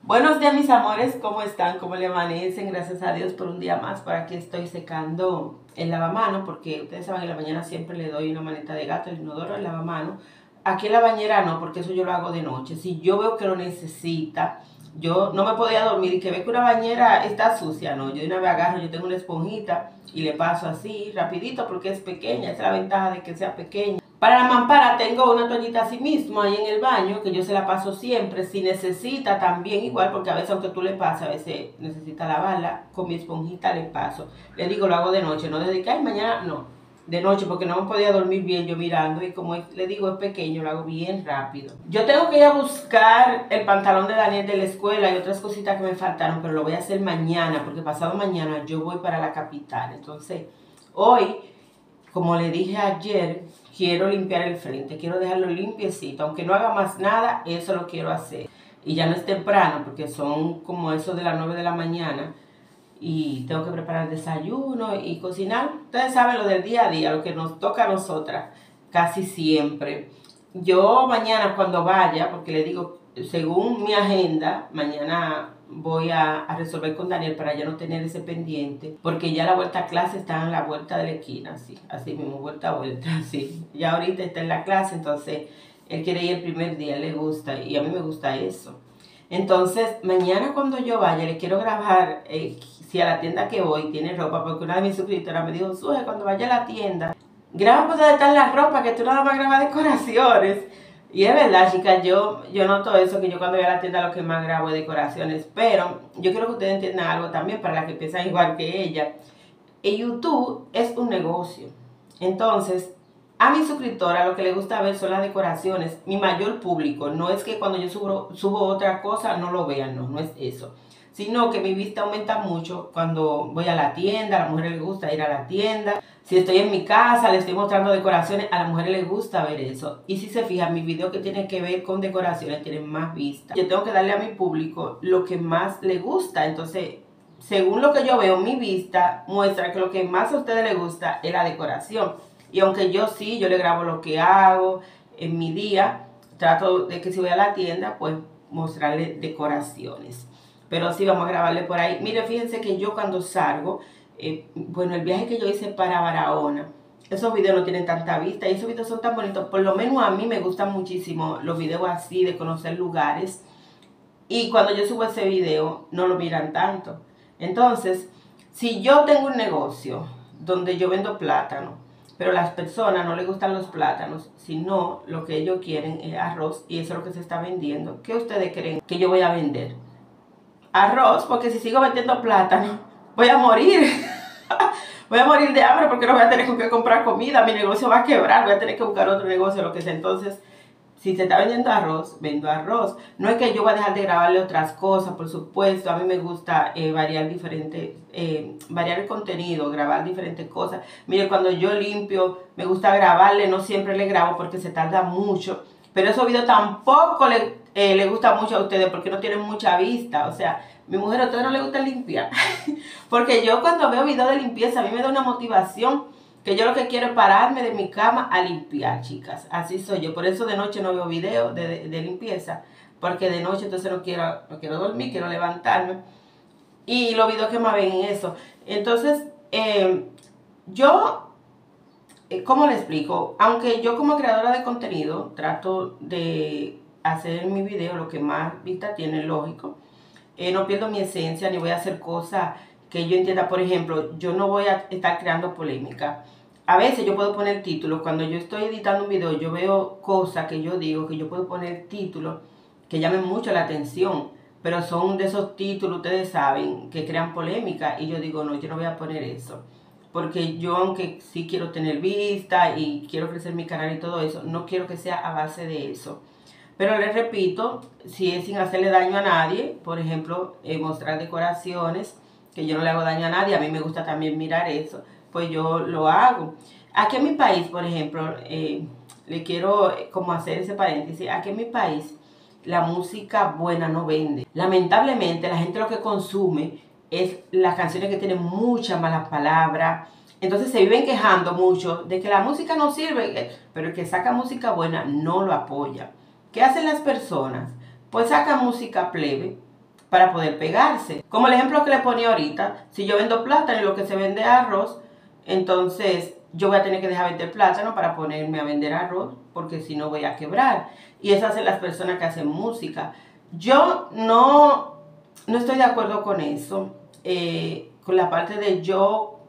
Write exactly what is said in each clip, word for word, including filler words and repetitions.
Buenos días, mis amores, ¿cómo están? ¿Cómo le amanecen? Gracias a Dios por un día más. Por aquí estoy secando el lavamano, porque ustedes saben que en la mañana siempre le doy una maneta de gato, el inodoro, el lavamano. Aquí en la bañera no, porque eso yo lo hago de noche. Si yo veo que lo necesita, yo no me podía dormir y que ve que una bañera está sucia, no. Yo de una vez agarro, yo tengo una esponjita y le paso así, rapidito, porque es pequeña. Esa es la ventaja de que sea pequeña. Para la mampara tengo una toallita así mismo ahí en el baño, que yo se la paso siempre. Si necesita también igual, porque a veces aunque tú le pases, a veces necesita lavarla, con mi esponjita le paso. Le digo, lo hago de noche, no desde que, ay, mañana, no. De noche, porque no me podía dormir bien yo mirando, y como le digo, es pequeño, lo hago bien rápido. Yo tengo que ir a buscar el pantalón de Daniel de la escuela y otras cositas que me faltaron, pero lo voy a hacer mañana, porque pasado mañana yo voy para la capital. Entonces, hoy, como le dije ayer, quiero limpiar el frente, quiero dejarlo limpiecito, aunque no haga más nada, eso lo quiero hacer. Y ya no es temprano, porque son como eso de las nueve de la mañana, y tengo que preparar el desayuno y cocinar. Ustedes saben lo del día a día, lo que nos toca a nosotras, casi siempre. Yo mañana cuando vaya, porque le digo, según mi agenda, mañana voy a, a resolver con Daniel para ya no tener ese pendiente, porque ya la vuelta a clase está en la vuelta de la esquina, así, así mismo, vuelta a vuelta, así. Ya ahorita está en la clase, entonces él quiere ir el primer día, le gusta, y a mí me gusta eso. Entonces, mañana cuando yo vaya, le quiero grabar, eh, si a la tienda que voy tiene ropa, porque una de mis suscriptoras me dijo, Suje, cuando vaya a la tienda, graba por donde están las ropas, que tú nada más grabas decoraciones. Y es verdad, chicas, yo, yo noto eso, que yo cuando voy a la tienda lo que más grabo es decoraciones. Pero yo quiero que ustedes entiendan algo también, para las que piensan igual que ella. El YouTube es un negocio. Entonces, a mi suscriptora lo que le gusta ver son las decoraciones. Mi mayor público, no es que cuando yo subo, subo otra cosa no lo vean, no, no es eso. Sino que mi vista aumenta mucho cuando voy a la tienda, a las mujeres les gusta ir a la tienda. Si estoy en mi casa, le estoy mostrando decoraciones, a las mujeres les gusta ver eso. Y si se fijan, mis videos que tienen que ver con decoraciones tienen más vistas. Yo tengo que darle a mi público lo que más le gusta. Entonces, según lo que yo veo, mi vista muestra que lo que más a ustedes les gusta es la decoración. Y aunque yo sí, yo le grabo lo que hago en mi día, trato de que si voy a la tienda, pues mostrarle decoraciones. Pero sí, vamos a grabarle por ahí. Mire, fíjense que yo cuando salgo, eh, bueno, el viaje que yo hice para Barahona, esos videos no tienen tanta vista y esos videos son tan bonitos. Por lo menos a mí me gustan muchísimo los videos así, de conocer lugares. Y cuando yo subo ese video, no lo miran tanto. Entonces, si yo tengo un negocio donde yo vendo plátano, pero a las personas no les gustan los plátanos, sino lo que ellos quieren es arroz, y eso es lo que se está vendiendo, ¿qué ustedes creen que yo voy a vender? Arroz, porque si sigo vendiendo plátano, voy a morir. Voy a morir de hambre porque no voy a tener con qué comprar comida, mi negocio va a quebrar, voy a tener que buscar otro negocio, lo que sea. Entonces, si se está vendiendo arroz, vendo arroz. No es que yo voy a dejar de grabarle otras cosas, por supuesto. A mí me gusta eh, variar diferente, eh, variar el contenido, grabar diferentes cosas. Mire, cuando yo limpio, me gusta grabarle, no siempre le grabo porque se tarda mucho. Pero esos videos tampoco le, eh, le gusta mucho a ustedes porque no tienen mucha vista. O sea, mi mujer a ustedes no le gusta limpiar. Porque yo cuando veo videos de limpieza, a mí me da una motivación, que yo lo que quiero es pararme de mi cama a limpiar, chicas. Así soy yo. Por eso de noche no veo videos de, de, de limpieza. Porque de noche entonces no quiero, no quiero dormir, quiero levantarme. Y los videos que más ven en eso. Entonces, eh, yo... ¿cómo le explico? Aunque yo como creadora de contenido trato de hacer en mi video lo que más vista tiene, lógico, eh, no pierdo mi esencia ni voy a hacer cosas que yo entienda. Por ejemplo, yo no voy a estar creando polémica. A veces yo puedo poner títulos. Cuando yo estoy editando un video, yo veo cosas que yo digo, que yo puedo poner títulos que llamen mucho la atención. Pero son de esos títulos, ustedes saben, que crean polémica. Y yo digo, no, yo no voy a poner eso. Porque yo, aunque sí quiero tener vista y quiero crecer mi canal y todo eso, no quiero que sea a base de eso. Pero les repito, si es sin hacerle daño a nadie, por ejemplo, eh, mostrar decoraciones, que yo no le hago daño a nadie, a mí me gusta también mirar eso, pues yo lo hago. Aquí en mi país, por ejemplo, eh, le quiero como hacer ese paréntesis, aquí en mi país la música buena no vende. Lamentablemente la gente lo que consume es las canciones que tienen muchas malas palabras. Entonces se viven quejando mucho de que la música no sirve, pero el que saca música buena no lo apoya. ¿Qué hacen las personas? Pues sacan música plebe, para poder pegarse. Como el ejemplo que le ponía ahorita, si yo vendo plátano y lo que se vende es arroz, entonces yo voy a tener que dejar vender plátano para ponerme a vender arroz, porque si no voy a quebrar. Y esas son las personas que hacen música. Yo no, no estoy de acuerdo con eso, eh, con la parte de yo,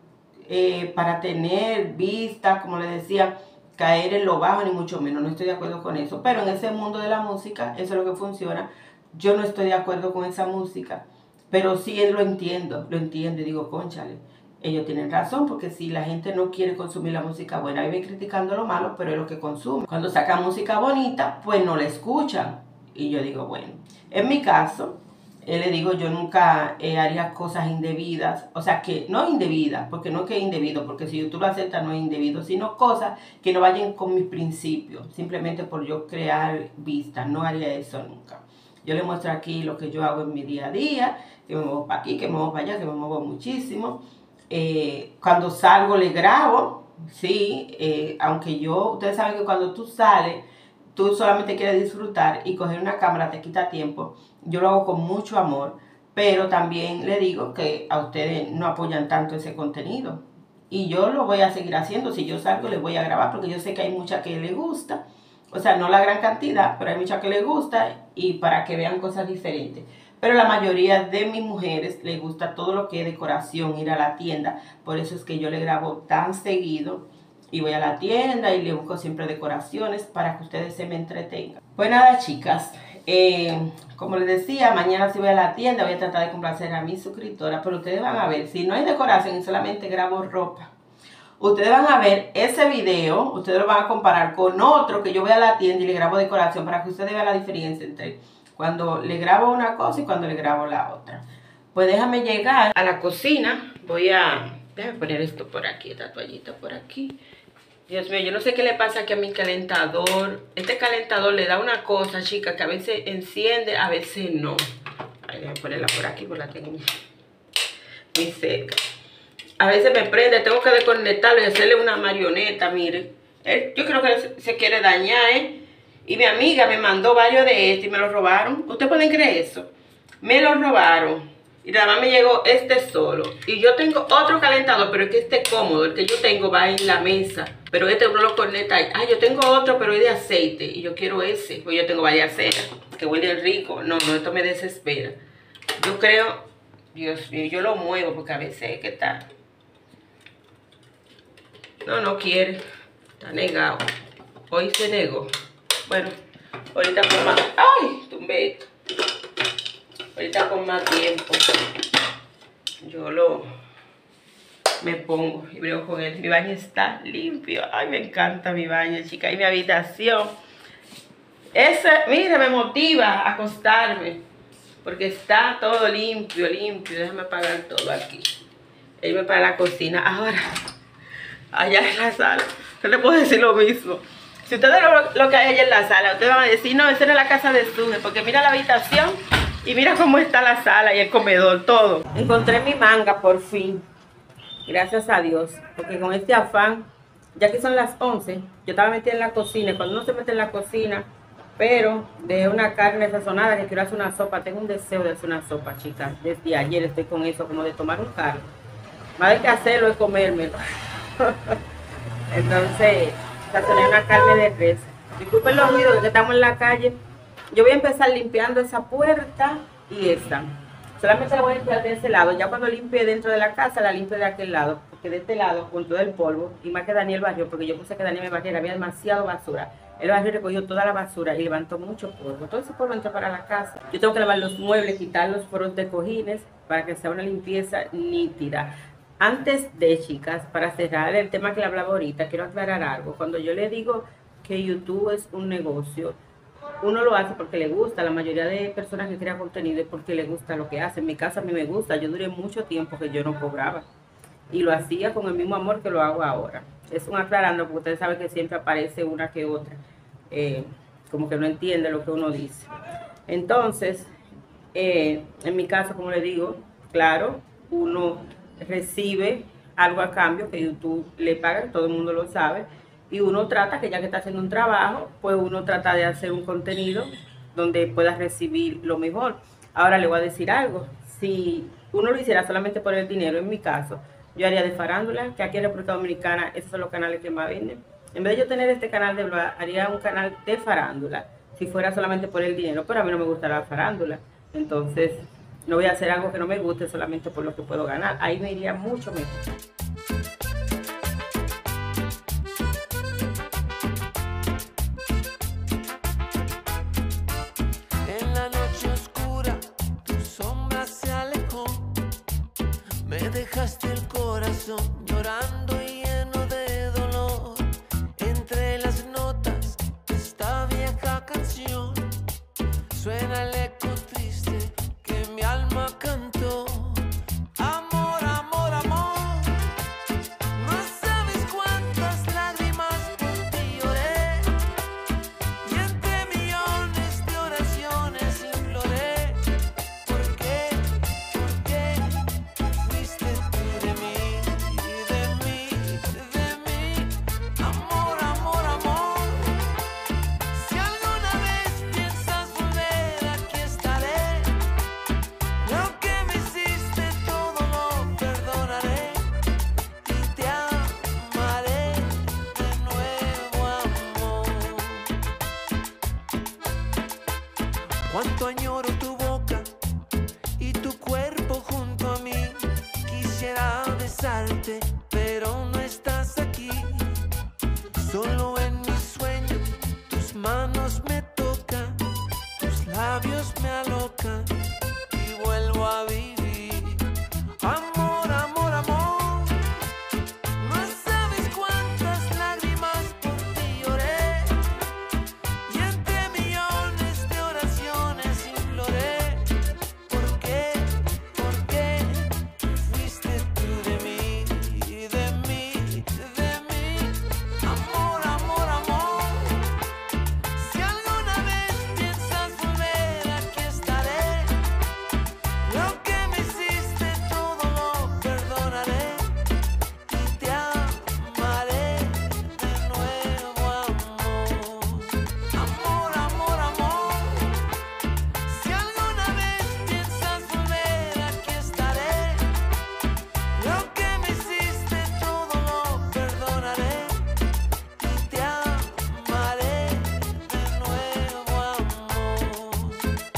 eh, para tener vista, como les decía, caer en lo bajo, ni mucho menos, no estoy de acuerdo con eso. Pero en ese mundo de la música, eso es lo que funciona. Yo no estoy de acuerdo con esa música, pero sí lo entiendo, lo entiendo y digo, cónchale, ellos tienen razón, porque si la gente no quiere consumir la música buena, viven criticando lo malo, pero es lo que consumen. Cuando sacan música bonita, pues no la escuchan. Y yo digo, bueno, en mi caso, eh, le digo, yo nunca eh, haría cosas indebidas, o sea, que no indebidas, porque no es que es indebido, porque si YouTube lo acepta no es indebido, sino cosas que no vayan con mis principios, simplemente por yo crear vistas, no haría eso nunca. Yo les muestro aquí lo que yo hago en mi día a día, que me muevo para aquí, que me muevo para allá, que me muevo muchísimo. Eh, cuando salgo le grabo, sí, eh, aunque yo, ustedes saben que cuando tú sales, tú solamente quieres disfrutar y coger una cámara te quita tiempo. Yo lo hago con mucho amor, pero también le digo que a ustedes no apoyan tanto ese contenido. Y yo lo voy a seguir haciendo, si yo salgo les voy a grabar, porque yo sé que hay mucha que les gusta. O sea, no la gran cantidad, pero hay mucha que les gusta y para que vean cosas diferentes. Pero la mayoría de mis mujeres les gusta todo lo que es decoración, ir a la tienda. Por eso es que yo le grabo tan seguido y voy a la tienda y le busco siempre decoraciones para que ustedes se me entretengan. Pues nada, chicas, eh, como les decía, mañana si voy a la tienda voy a tratar de complacer a mis suscriptoras, pero ustedes van a ver, si no hay decoración y solamente grabo ropa, ustedes van a ver ese video, ustedes lo van a comparar con otro que yo voy a la tienda y le grabo decoración para que ustedes vean la diferencia entre cuando le grabo una cosa y cuando le grabo la otra. Pues déjame llegar a la cocina. Voy a... Déjame poner esto por aquí, esta toallita por aquí. Dios mío, yo no sé qué le pasa aquí a mi calentador. Este calentador le da una cosa, chicas, que a veces enciende, a veces no. Ay, déjame ponerla por aquí, porque la tengo muy cerca. A veces me prende, tengo que desconectarlo y hacerle una marioneta, mire. Él, yo creo que se quiere dañar, ¿eh? Y mi amiga me mandó varios de estos y me los robaron. ¿Ustedes pueden creer eso? Me los robaron. Y nada más me llegó este solo. Y yo tengo otro calentador, pero es que este cómodo. El que yo tengo va en la mesa. Pero este uno lo conecta ahí. Ah, yo tengo otro, pero es de aceite. Y yo quiero ese. Pues yo tengo varias ceras. Que huele rico. No, no, esto me desespera. Yo creo... Dios mío, yo lo muevo porque a veces es que está... No, no quiere. Está negado. Hoy se negó. Bueno, ahorita con más... ¡Ay! Tumbé esto. Ahorita con más tiempo yo lo... me pongo y brego con él. Mi baño está limpio. Ay, me encanta mi baño, chica. Y mi habitación. Ese, mira, me motiva a acostarme. Porque está todo limpio, limpio. Déjame apagar todo aquí. Irme para la cocina. Ahora, allá en la sala. No le puedo decir lo mismo. Si ustedes lo, lo que hay allá en la sala, ustedes van a decir, no, esa no es la casa de Suje, porque mira la habitación y mira cómo está la sala y el comedor, todo. Encontré mi manga por fin, gracias a Dios, porque con este afán, ya que son las once, yo estaba metida en la cocina, y cuando uno se mete en la cocina, pero dejé una carne sazonada que quiero hacer una sopa, tengo un deseo de hacer una sopa, chicas, desde ayer estoy con eso, como de tomar un caldo, más de que hacerlo es comérmelo. Entonces... sazoné una carne de res. Disculpen los ruidos que estamos en la calle. Yo voy a empezar limpiando esa puerta y esta. Solamente la voy a limpiar de ese lado. Ya cuando limpie dentro de la casa, la limpio de aquel lado. Porque de este lado, con todo el polvo, y más que Daniel barrió, porque yo puse que Daniel me barriera, había demasiado basura. El barrio recogió toda la basura y levantó mucho polvo. Todo ese polvo entró para la casa. Yo tengo que lavar los muebles, quitar los foros de cojines para que sea una limpieza nítida. Antes de, chicas, para cerrar el tema que le hablaba ahorita, quiero aclarar algo. Cuando yo le digo que YouTube es un negocio, uno lo hace porque le gusta. La mayoría de personas que crean contenido es porque le gusta lo que hace. En mi caso a mí me gusta. Yo duré mucho tiempo que yo no cobraba. Y lo hacía con el mismo amor que lo hago ahora. Es un aclarando porque ustedes saben que siempre aparece una que otra. Eh, como que no entiende lo que uno dice. Entonces, eh, en mi caso, como le digo, claro, uno... recibe algo a cambio que YouTube le paga, todo el mundo lo sabe, y uno trata, que ya que está haciendo un trabajo, pues uno trata de hacer un contenido donde pueda recibir lo mejor. Ahora le voy a decir algo. Si uno lo hiciera solamente por el dinero, en mi caso, yo haría de farándula, que aquí en República Dominicana esos son los canales que más venden. En vez de yo tener este canal de blog, haría un canal de farándula, si fuera solamente por el dinero, pero a mí no me gusta la farándula. Entonces, no voy a hacer algo que no me guste solamente por lo que puedo ganar. Ahí me iría mucho mejor. En la noche oscura, tu sombra se alejó. Me dejaste el corazón llorando y lleno de dolor. Entre las notas de esta vieja canción suena el eco triste que mi alma cantó. Amor, amor, amor, no sabes cuántas lágrimas por ti lloré. Y entre millones de oraciones imploré. ¿Por qué? ¿Por qué fuiste tú de mí? De mí, de mí. Amor, amor, amor. Si alguna vez piensas volver, aquí estaré. Lo que me hiciste todo lo perdonaré. Y te amaré de nuevo, amor. Cuánto añoro tu boca y tu cuerpo junto a mí. Quisiera besarte, pero no estás aquí. Solo en mis sueños tus manos me tocan, tus labios me alocan y vuelvo a vivir. Amor, amor, amor, no sabes cuántas lágrimas por ti lloré. Y entre millones de oraciones imploré. ¿Por qué? ¿Por qué fuiste tú de mí? De mí, de mí. Amor, amor, amor. Si alguna vez piensas volver, aquí estaré. Lo que me hiciste todo lo perdonaré. Y te amaré de nuevo, amor. Amor, amor, amor. Si alguna vez piensas volver, aquí estaré. Lo que me hiciste todo lo perdonaré. Y te amaré de nuevo, amor.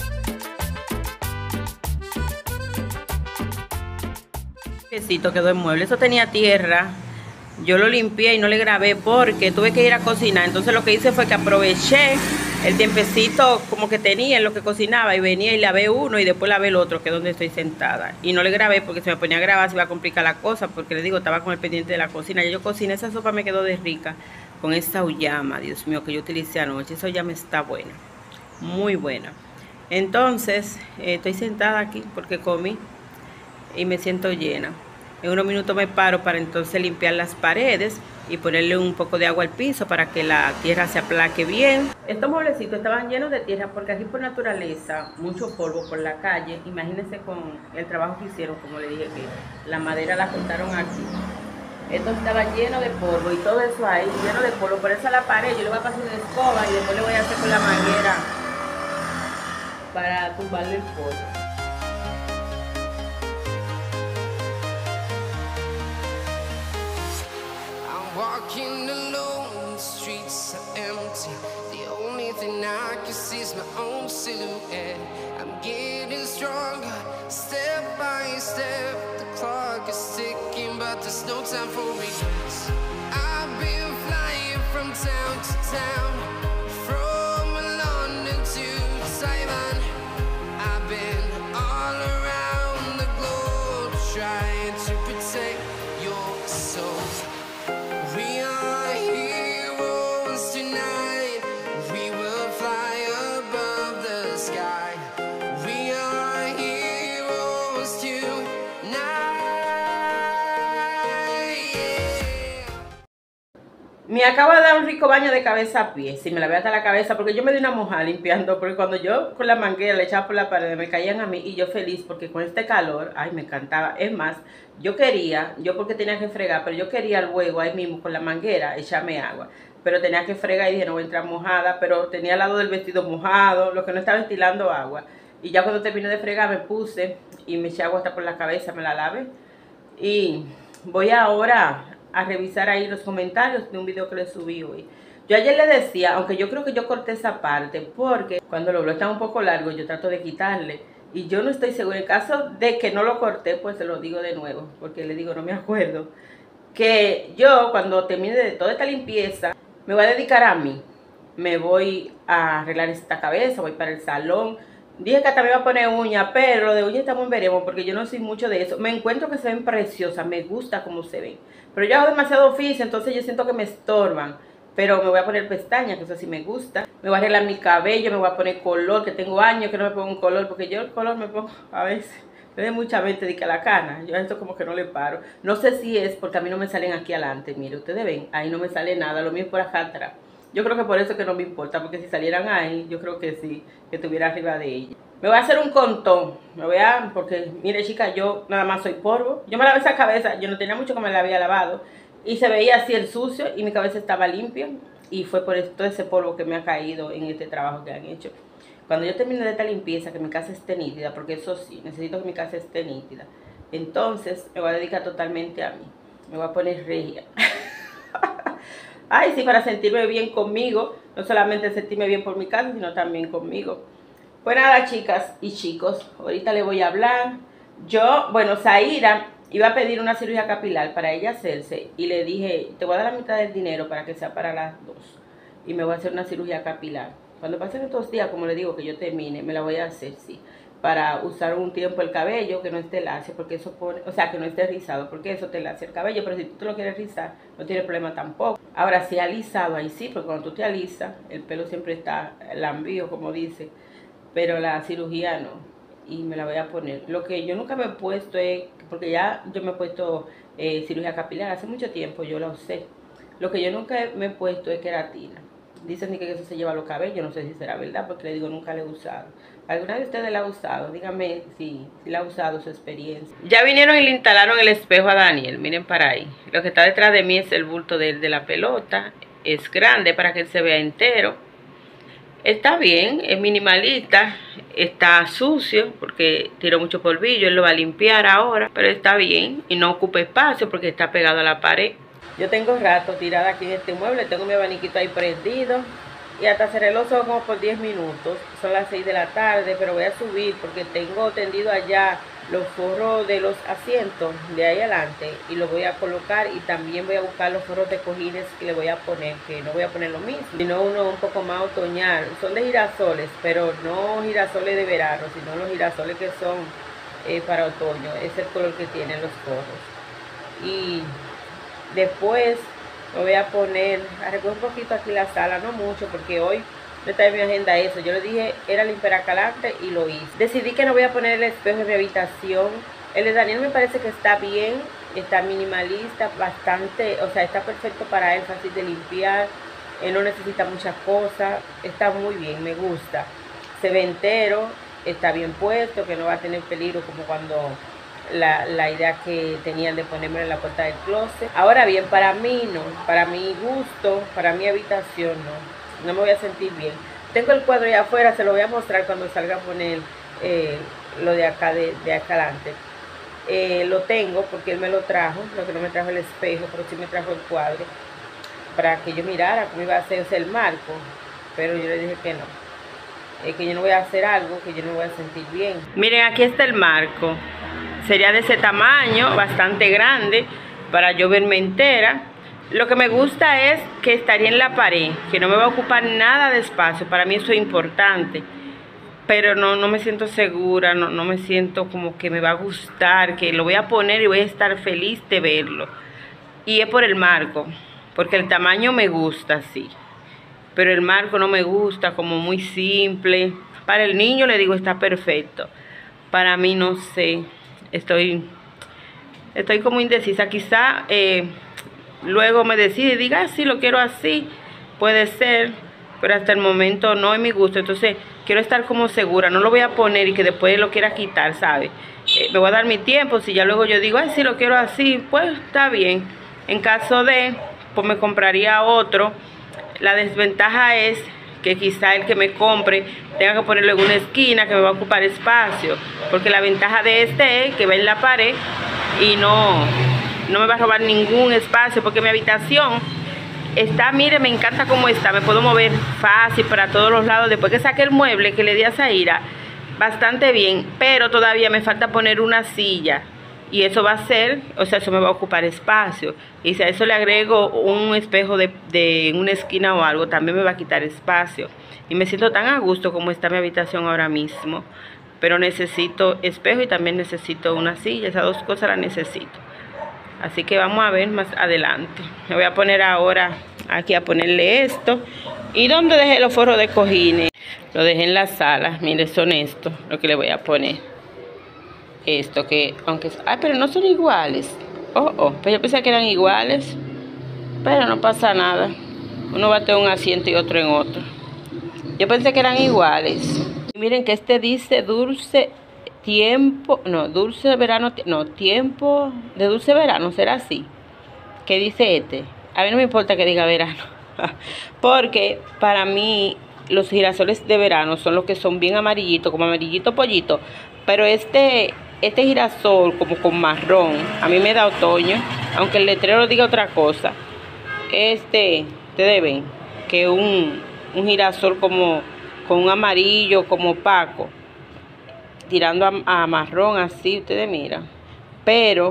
Quesito quedó en mueble. Eso tenía tierra. Yo lo limpié y no le grabé porque tuve que ir a cocinar. Entonces lo que hice fue que aproveché el tiempecito como que tenía en lo que cocinaba y venía y lavé uno y después lavé el otro, que es donde estoy sentada. Y no le grabé porque se me ponía a grabar, se iba a complicar la cosa, porque les digo, estaba con el pendiente de la cocina. Ya yo cociné, esa sopa me quedó de rica con esta uyama, Dios mío, que yo utilicé anoche. Esa uyama está buena, muy buena. Entonces, eh, estoy sentada aquí porque comí y me siento llena. En unos minutos me paro para entonces limpiar las paredes y ponerle un poco de agua al piso para que la tierra se aplaque bien. Estos mueblecitos estaban llenos de tierra porque aquí por naturaleza, mucho polvo por la calle. Imagínense con el trabajo que hicieron, como le dije, que la madera la cortaron aquí. Esto estaba lleno de polvo y todo eso ahí, lleno de polvo. Por eso a la pared yo le voy a pasar una escoba y después le voy a hacer con la manguera para tumbarle el polvo. Walking alone, the streets are empty. The only thing I can see is my own silhouette. I'm getting stronger, step by step. The clock is ticking, but there's no time for regrets. I've been flying from town to town, from London to Taiwan. I've been all around the globe trying to protect your soul. We are heroes tonight. We will fly above the sky. We are heroes tonight. Yeah. Me acaba de dar un rico baño de cabeza a pie. Si me lavé hasta la cabeza, porque yo me di una mojada limpiando. Porque cuando yo con la manguera le echaba por la pared, me caían a mí. Y yo feliz porque con este calor, ay, me encantaba. Es más, yo quería, yo porque tenía que fregar, pero yo quería luego ahí mismo con la manguera echarme agua. Pero tenía que fregar y dije, no voy a entrar mojada. Pero tenía al lado del vestido mojado, lo que no estaba estilando agua. Y ya cuando terminé de fregar me puse y me eché agua hasta por la cabeza, me la lavé. Y voy ahora a revisar ahí los comentarios de un video que le subí hoy. Yo ayer le decía, aunque yo creo que yo corté esa parte, porque cuando los blogs están un poco largos yo trato de quitarle. Y yo no estoy segura, en caso de que no lo corté, pues se lo digo de nuevo, porque le digo, no me acuerdo. Que yo cuando termine de toda esta limpieza, me voy a dedicar a mí. Me voy a arreglar esta cabeza, voy para el salón. Dije que hasta me iba a poner uñas, pero lo de uñas estamos veremos, porque yo no soy mucho de eso. Me encuentro que se ven preciosas, me gusta cómo se ven. Pero yo hago demasiado oficio, entonces yo siento que me estorban. Pero me voy a poner pestañas, que eso sí me gusta. Me voy a arreglar mi cabello, me voy a poner color, que tengo años que no me pongo un color, porque yo el color me pongo a veces. Tiene mucha mente de que a la cana, yo a esto como que no le paro. No sé si es porque a mí no me salen aquí adelante, mire, ustedes ven, ahí no me sale nada, lo mío es por acá atrás. Yo creo que por eso que no me importa, porque si salieran ahí, yo creo que sí, que estuviera arriba de ella. Me voy a hacer un contón, me voy a, porque mire chica, yo nada más soy polvo. Yo me lavé esa cabeza, yo no tenía mucho que me la había lavado, y se veía así el sucio, y mi cabeza estaba limpia, y fue por todo ese polvo que me ha caído en este trabajo que han hecho. Cuando yo termine de esta limpieza, que mi casa esté nítida, porque eso sí, necesito que mi casa esté nítida, entonces me voy a dedicar totalmente a mí. Me voy a poner regia. Ay, sí, para sentirme bien conmigo, no solamente sentirme bien por mi casa, sino también conmigo. Pues nada, chicas y chicos, ahorita le voy a hablar. Yo, bueno, Zaira iba a pedir una cirugía capilar para ella hacerse, y le dije, te voy a dar la mitad del dinero para que sea para las dos, y me voy a hacer una cirugía capilar. Cuando pasen estos días, como le digo, que yo termine, me la voy a hacer, sí. Para usar un tiempo el cabello, que no esté lacio, porque eso pone, o sea, que no esté rizado, porque eso te lacia el cabello, pero si tú te lo quieres rizar, no tiene problema tampoco. Ahora, si alisado, ahí sí, porque cuando tú te alisas, el pelo siempre está lambío, como dice, pero la cirugía no, y me la voy a poner. Lo que yo nunca me he puesto es, porque ya yo me he puesto eh, cirugía capilar, hace mucho tiempo yo la usé. Lo que yo nunca me he puesto es queratina. Dicen que eso se lleva a los cabellos, no sé si será verdad, porque le digo, nunca la he usado. ¿Alguna de ustedes la ha usado? Díganme si, si la ha usado, su experiencia. Ya vinieron y le instalaron el espejo a Daniel, miren para ahí. Lo que está detrás de mí es el bulto de, de la pelota, es grande para que él se vea entero. Está bien, es minimalista, está sucio porque tiró mucho polvillo, él lo va a limpiar ahora, pero está bien y no ocupa espacio porque está pegado a la pared. Yo tengo rato tirada aquí en este mueble, tengo mi abaniquito ahí prendido y hasta cerré los ojos como por diez minutos. Son las seis de la tarde, pero voy a subir porque tengo tendido allá los forros de los asientos de ahí adelante y los voy a colocar, y también voy a buscar los forros de cojines que le voy a poner, que no voy a poner lo mismo, sino uno un poco más otoñal. Son de girasoles, pero no girasoles de verano, sino los girasoles que son eh, para otoño. Es el color que tienen los forros. Y después me voy a poner, a recoger un poquito aquí la sala, no mucho, porque hoy no está en mi agenda eso. Yo le dije, era limpiar acalante y lo hice. Decidí que no voy a poner el espejo en mi habitación. El de Daniel me parece que está bien, está minimalista, bastante, o sea, está perfecto para él, fácil de limpiar. Él no necesita muchas cosas, está muy bien, me gusta. Se ve entero, está bien puesto, que no va a tener peligro como cuando La, la idea que tenían de ponerme en la puerta del closet. Ahora bien, para mí no, para mi gusto, para mi habitación no, no me voy a sentir bien. Tengo el cuadro allá afuera, se lo voy a mostrar cuando salga a poner eh, lo de acá, de, de acá adelante. Eh, lo tengo porque él me lo trajo, lo que no me trajo el espejo, pero sí me trajo el cuadro, para que yo mirara cómo iba a hacer el marco, pero yo le dije que no, eh, que yo no voy a hacer algo que yo no voy a sentir bien. Miren, aquí está el marco. Sería de ese tamaño, bastante grande, para yo verme entera. Lo que me gusta es que estaría en la pared, que no me va a ocupar nada de espacio. Para mí eso es importante. Pero no, no me siento segura, no, no me siento como que me va a gustar, que lo voy a poner y voy a estar feliz de verlo. Y es por el marco, porque el tamaño me gusta, sí. Pero el marco no me gusta, como muy simple. Para el niño, le digo, está perfecto. Para mí, no sé. Estoy, estoy como indecisa. Quizá eh, luego me decide y diga, ah, sí, lo quiero así. Puede ser, pero hasta el momento no es mi gusto. Entonces, quiero estar como segura. No lo voy a poner y que después lo quiera quitar, ¿sabe? Eh, me voy a dar mi tiempo. Si ya luego yo digo, ay, sí, lo quiero así, pues está bien. En caso de, pues me compraría otro. La desventaja es que que quizá el que me compre tenga que ponerlo en una esquina que me va a ocupar espacio, porque la ventaja de este es que va en la pared y no, no me va a robar ningún espacio, porque mi habitación está, mire, me encanta cómo está, me puedo mover fácil para todos los lados. Después que saqué el mueble que le di a Zaira, bastante bien, pero todavía me falta poner una silla. Y eso va a ser, o sea, eso me va a ocupar espacio. Y si a eso le agrego un espejo de, de una esquina o algo, también me va a quitar espacio. Y me siento tan a gusto como está mi habitación ahora mismo. Pero necesito espejo y también necesito una silla. Esas dos cosas las necesito. Así que vamos a ver más adelante. Me voy a poner ahora aquí a ponerle esto. ¿Y dónde dejé los forros de cojines? Lo dejé en la sala. Miren, son estos lo que le voy a poner. Esto que, aunque... Ay, pero no son iguales. Oh, oh, pues yo pensé que eran iguales. Pero no pasa nada. Uno va a tener un asiento y otro en otro. Yo pensé que eran iguales. Y miren que este dice dulce tiempo... No, dulce verano... No, tiempo de dulce verano. ¿Será así? ¿Qué dice este? A mí no me importa que diga verano. Porque para mí los girasoles de verano son los que son bien amarillitos, como amarillito pollito. Pero este... Este girasol como con marrón, a mí me da otoño, aunque el letrero diga otra cosa. Este, ustedes ven que un, un girasol como con un amarillo, como opaco, tirando a, a marrón así, ustedes miran. Pero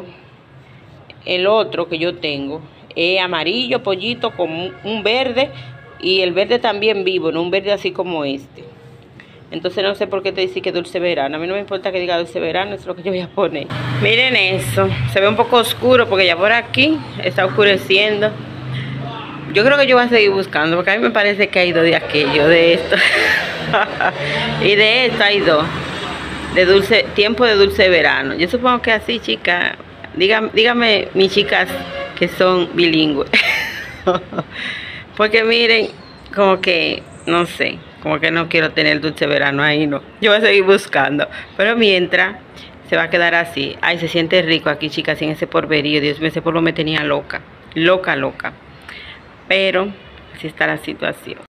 el otro que yo tengo es amarillo, pollito, con un, un verde, y el verde también vivo, no un verde así como este. Entonces no sé por qué te dice que dulce verano. A mí no me importa que diga dulce verano, eso es lo que yo voy a poner. Miren eso, se ve un poco oscuro porque ya por aquí está oscureciendo. Yo creo que yo voy a seguir buscando porque a mí me parece que hay dos de aquello, de esto. Y de esto hay dos. De dulce, tiempo de dulce verano. Yo supongo que así, chicas. Dígame, dígame mis chicas que son bilingües. Porque miren, como que, no sé. Como que no quiero tener dulce verano ahí, no. Yo voy a seguir buscando. Pero mientras, se va a quedar así. Ay, se siente rico aquí, chicas, sin ese polverío. Dios mío, ese polvo me tenía loca. Loca, loca. Pero, así está la situación.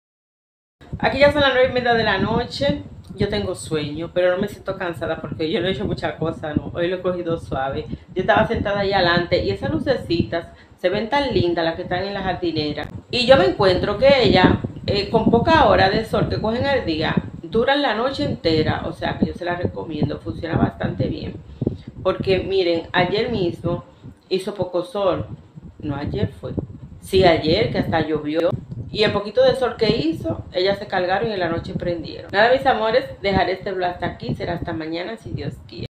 Aquí ya son las nueve y media de la noche. Yo tengo sueño, pero no me siento cansada porque yo no he hecho muchas cosas, no. Hoy lo he cogido suave. Yo estaba sentada ahí adelante y esas lucecitas se ven tan lindas, las que están en la jardinera. Y yo me encuentro que ella... Eh, con poca hora de sol que cogen al día, duran la noche entera, o sea que yo se la recomiendo, funciona bastante bien. Porque miren, ayer mismo hizo poco sol, no ayer fue, sí ayer que hasta llovió, y el poquito de sol que hizo, ellas se cargaron y en la noche prendieron. Nada mis amores, dejaré este vlog hasta aquí, será hasta mañana si Dios quiere.